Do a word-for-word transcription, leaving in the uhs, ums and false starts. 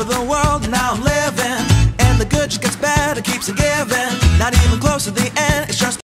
of the world, and now I'm living, and the good just gets better, keeps on giving. Not even close to the end, it's just